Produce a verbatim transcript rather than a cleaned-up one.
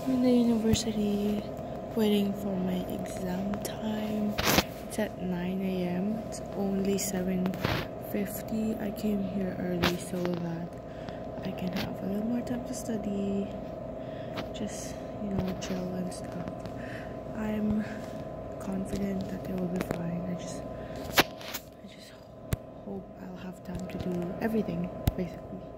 I'm in the university waiting for my exam time. It's at nine A M It's only seven fifty. I came here early so that I can have a little more time to study, just, you know, chill and stuff. I'm confident that it will be fine. I just I just hope I'll have time to do everything, basically.